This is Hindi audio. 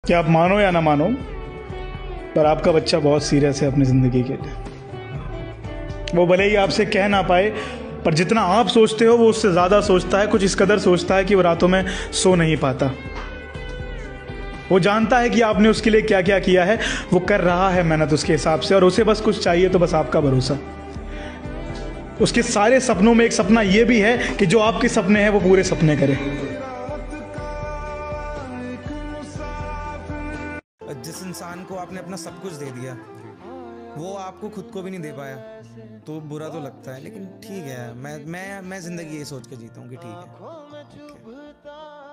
कि आप मानो या ना मानो, पर आपका बच्चा बहुत सीरियस है अपनी ज़िंदगी के लिए। वो भले ही आपसे कह ना पाए, पर जितना आप सोचते हो वो उससे ज़्यादा सोचता है। कुछ इस कदर सोचता है कि वो रातों में सो नहीं पाता। वो जानता है कि आपने उसके लिए क्या क्या किया है, वो कर रहा है मेहनत उसके हिसाब से, और उसे बस कुछ चाहिए तो बस आपका भरोसा। उसके सारे सपनों में एक सपना ये भी है कि जो आपके सपने हैं वो पूरे सपने करे। जिस इंसान को आपने अपना सब कुछ दे दिया, वो आपको खुद को भी नहीं दे पाया, तो बुरा तो लगता है। लेकिन ठीक है, मैं जिंदगी ये सोच के जीता हूँ कि ठीक है।